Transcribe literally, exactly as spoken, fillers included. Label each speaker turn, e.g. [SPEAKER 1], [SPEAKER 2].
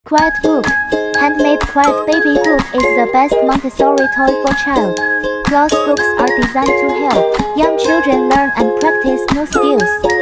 [SPEAKER 1] Quiet Book. Handmade Quiet Baby Book is the best Montessori toy for child. Cloth books are designed to help young children learn and practice new skills.